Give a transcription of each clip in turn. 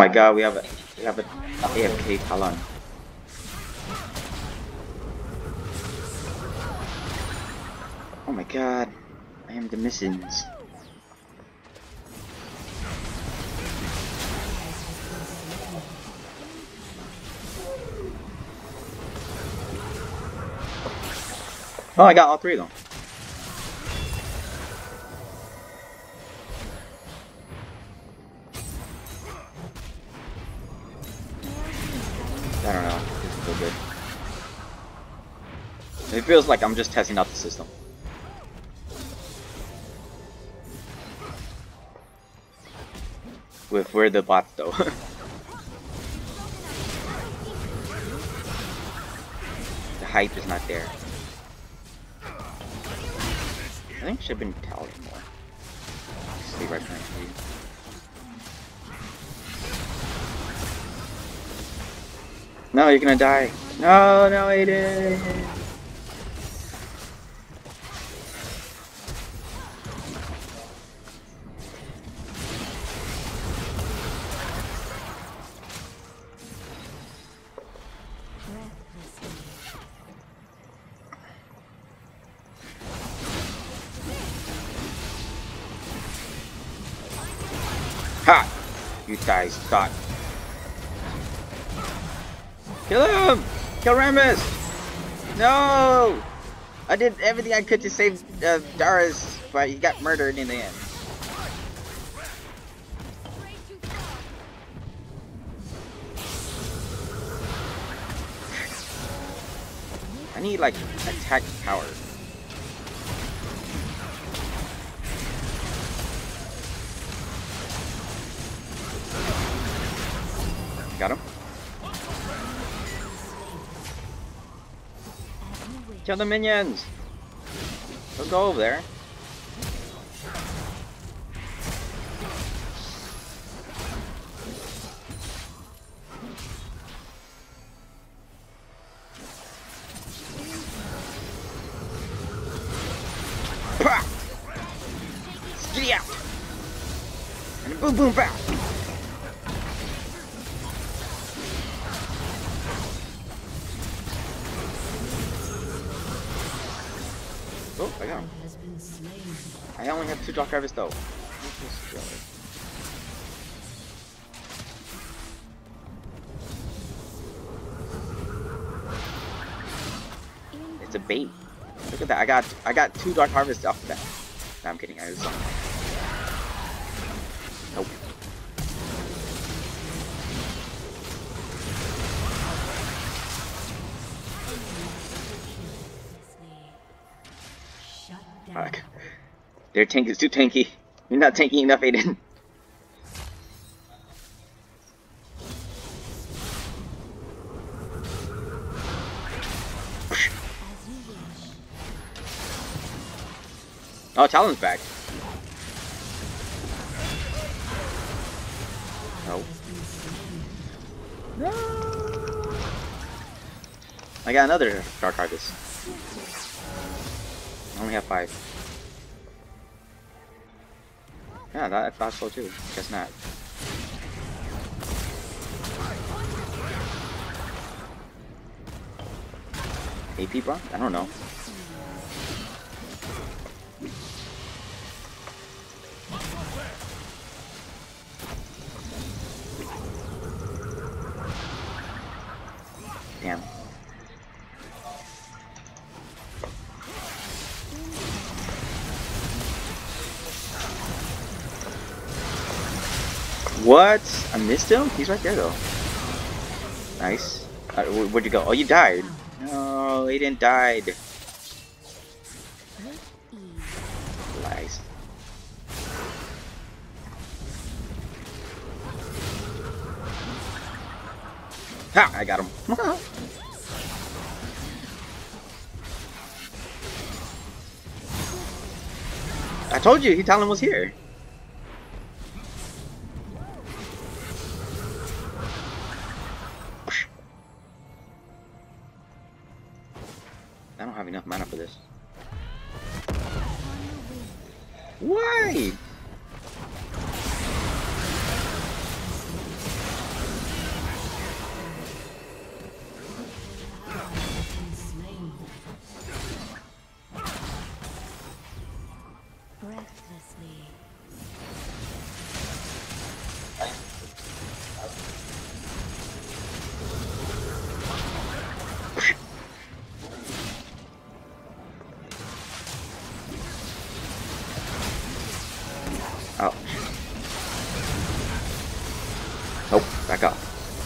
my god, we have a AFK Talon. Oh my god, I am the missions. Oh, I got all three of them. I don't know. It's still good. It feels like I'm just testing out the system. With where the bots though. The hype is not there. I think I should have been telling more. Stay right behind you. No, you're gonna die. No, no, Aiden. Ha! You guys thought. Kill him! Kill Ramus! No! I did everything I could to save Darius, but he got murdered in the end. I need like attack power. Got him. Kill the minions! Don't go over there. Pah! Skitty out! And boom boom bow! Oh, I got him. I only have 2 Dark Harvest though. It's a bait. Look at that. I got 2 Dark Harvests off of that. No, I'm kidding. I was nope. Fuck. Their tank is too tanky. You're not tanky enough, Aiden. Oh, Talon's back. No. No. I got another Dark Harvest. I only have 5. Yeah, I thought so too. Guess not. AP, bro? I don't know. Damn. What? I missed him? He's right there though. Nice. Where'd you go? Oh, you died. No, Aiden died. Lies. Ha! I got him. I told you, Talon was here. I don't have enough mana for this. Why? Nope, back up.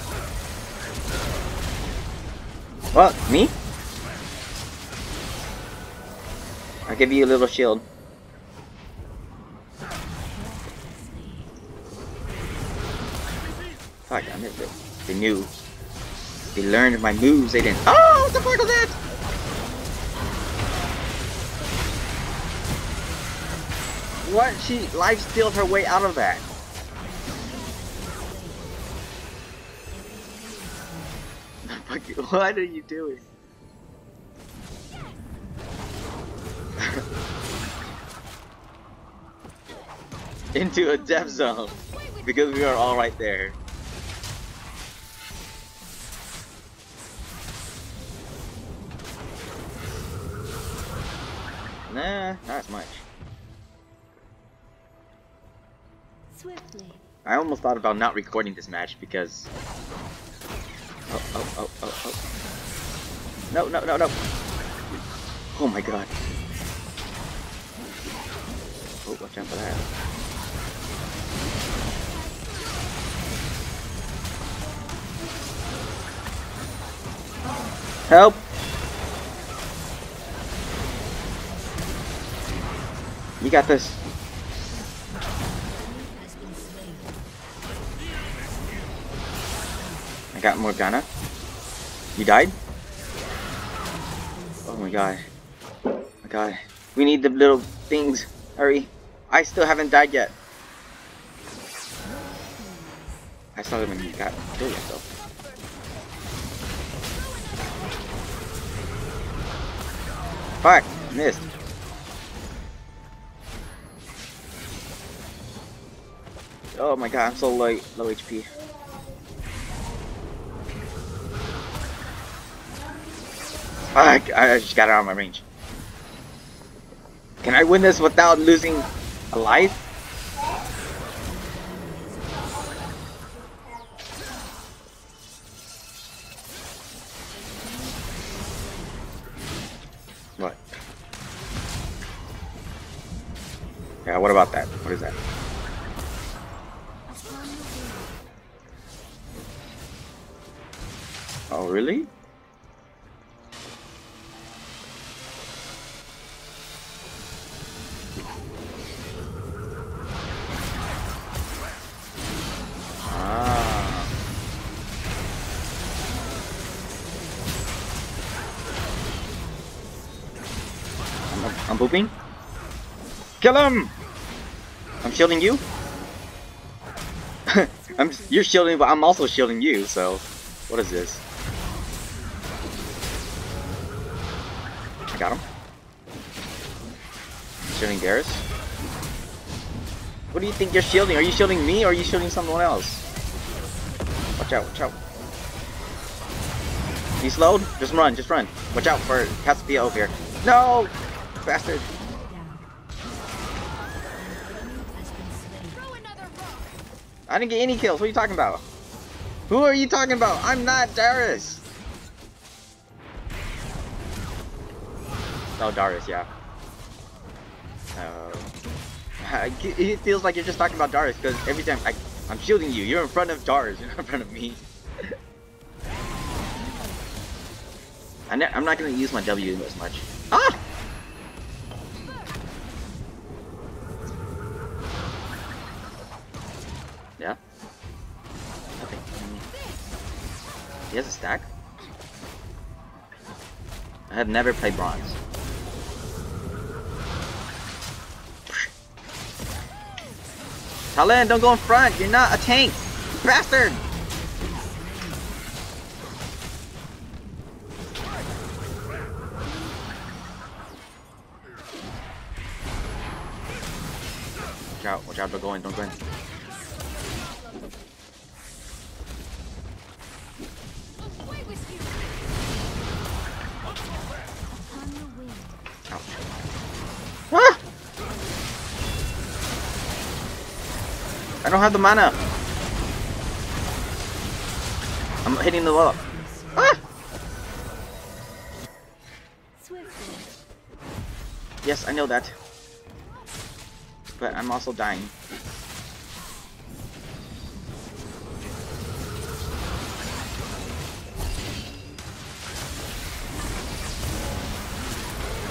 What? Me? I'll give you a little shield. Fuck, I missed it. They knew. They learned my moves, they didn't. Oh, what the fuck was that? What? She life-stealed her way out of that. What are you doing? Into a death zone. Because we are all right there. Nah, not as much. Swiftly. I almost thought about not recording this match because... Oh. No. Oh my god. Oh, watch out for that. Help! You got this. I got more Janna. You died? Oh my god. Oh my god. We need the little things. Hurry. I still haven't died yet. I saw them when you got killed yourself. Fuck! Missed. Oh my god, I'm so low HP. Fuck! I just got out of my range. Can I win this without losing a life? What? Yeah, what about that? What is that? Oh, really? I'm booping. Kill him! I'm shielding you. You're shielding, but I'm also shielding you. So, what is this? I got him. Shielding Darius. What do you think you're shielding? Are you shielding me or are you shielding someone else? Watch out! Watch out! You slowed? Just run! Just run! Watch out for Cassiopeia over here. No! Bastard! I didn't get any kills. What are you talking about? Who are you talking about? I'm not Darius. Oh, Darius, yeah. It feels like you're just talking about Darius because every time I'm shielding you, you're in front of Darius, you're not in front of me. I'm not gonna use my W as much. Ah! Yeah. Nothing. He has a stack. I have never played bronze. Talon, don't go in front. You're not a tank, bastard. Watch out, don't go in, don't go in. Ah! I don't have the mana. I'm hitting the wall. Ah! Yes, I know that. But I'm also dying.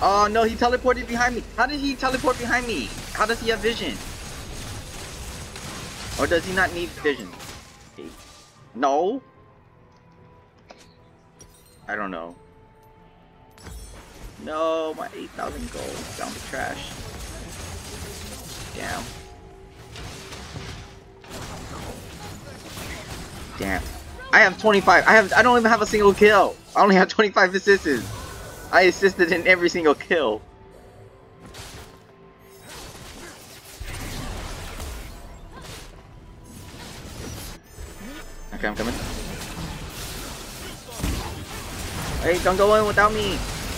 Oh no, he teleported behind me. How did he teleport behind me? How does he have vision? Or does he not need vision? No. I don't know. No, my 8,000 gold down the trash. Damn. Damn. I have 25. I don't even have a single kill. I only have 25 assists. I assisted in every single kill. Okay, I'm coming. Hey, don't go in without me.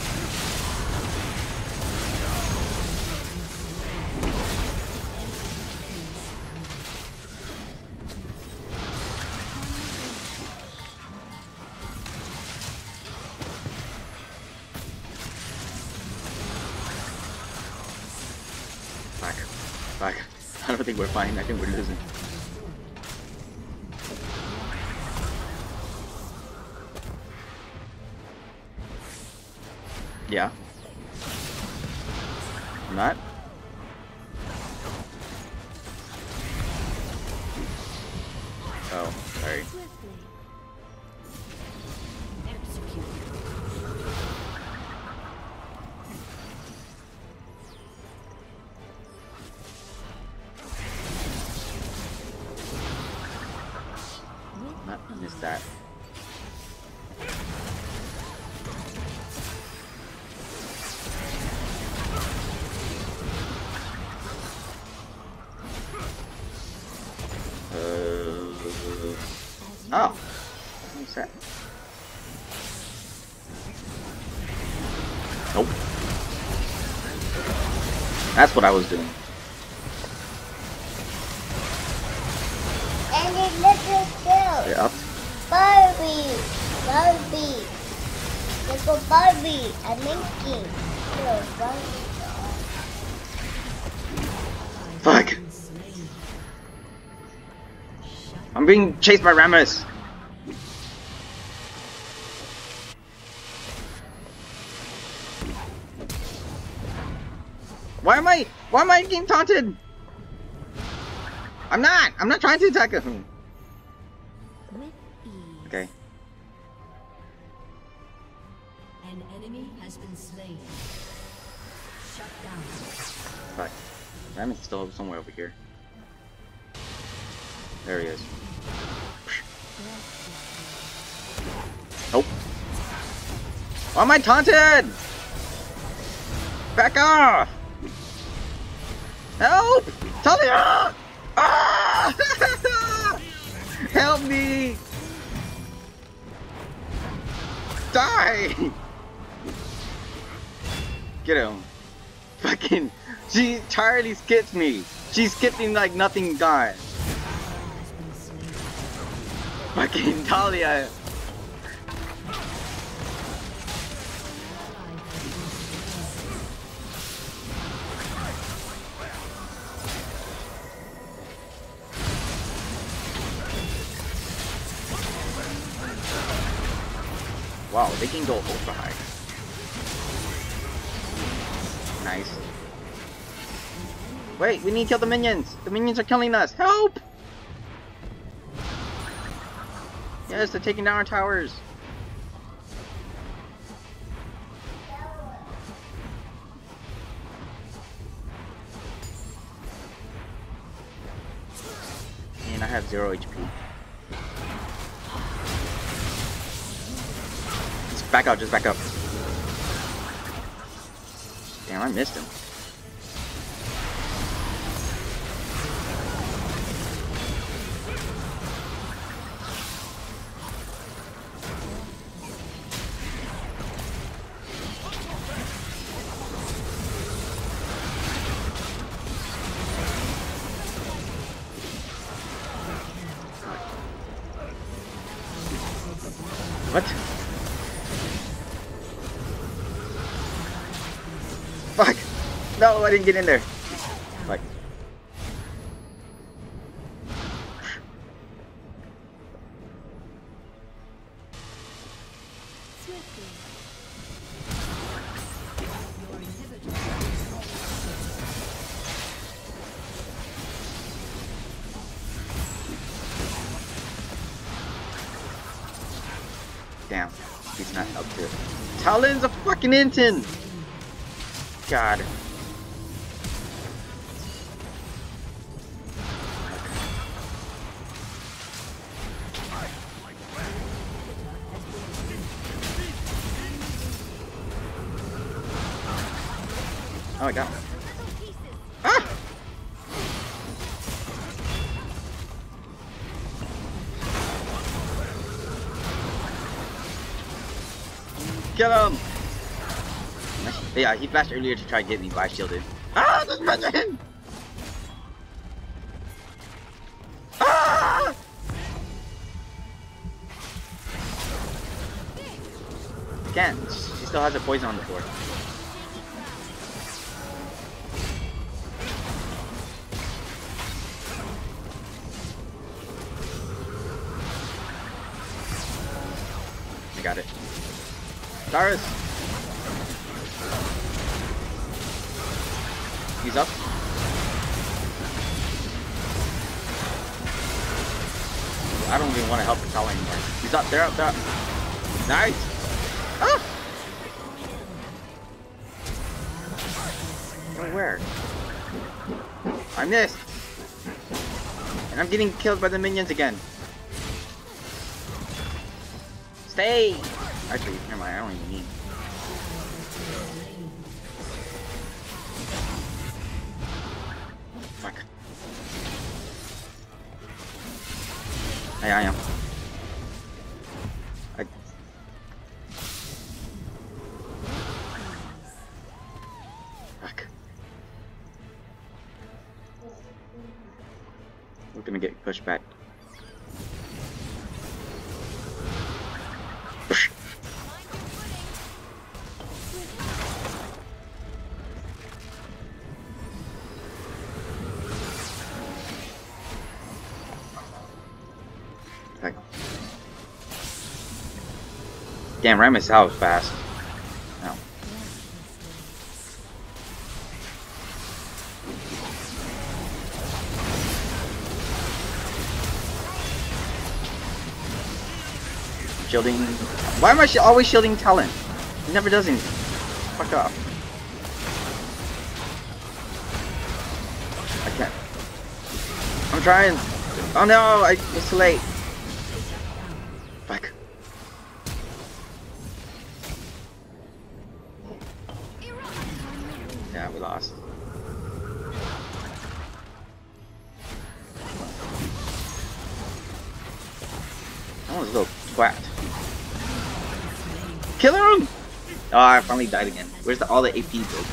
Fuck. I don't think we're fine. I think we're losing. Yeah. I'm not. Oh, sorry. Not miss that. Oh, what's that? Nope. That's what I was doing. And it little girl. Yeah. Barbie. Little Barbie. I'm making. Little Barbie. Fuck. I'm being chased by Ramus. Why am I getting taunted? I'm not trying to attack him. Okay. An enemy has been slain. Shut down. Fuck. Ramus is still somewhere over here. There he is. Nope. Why am I taunted? Back off! Help! Talia! Ah! Help me! Die! Get him. Fucking, she entirely skipped me. She skipped me like nothing gone. Fucking Talia. Wow, they can go ultra high. Nice. Wait, we need to kill the minions. The minions are killing us. Help! Yes, they're taking down our towers. And I have 0 HP. Just back up, just back up. Damn, I missed him. What? Fuck! No, I didn't get in there. Fuck. Your Not up to it. Talon's a fucking Inton! God. Oh, I got him. Ah! Kill him! Yeah, he flashed earlier to try to get me, but I shielded. Ah! There's Brendan! Ah! Can't. She still has a poison on the board. I got it. Darius! He's up. I don't even want to help the tower anymore. He's up, they're up, they're up. Nice! Ah! From where? I missed! And I'm getting killed by the minions again. Stay! Actually, never mind, I don't even need. Fuck. Hey, I am. Fuck. We're gonna get pushed back. Damn, Ram is out fast. No. Shielding. Why am I always shielding Talon? He never does anything. Fuck off. I can't. I'm trying. Oh no, it's too late. Fuck. Yeah, we lost. That was a little twat. Kill him! Oh, I finally died again. Where's all the AP build?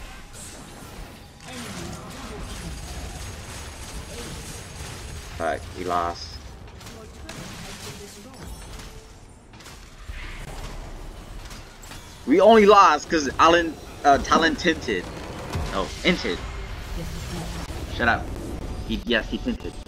Fuck, we lost. We only lost because Talon tinted. No, inted. Shut up. Yes, he tinted.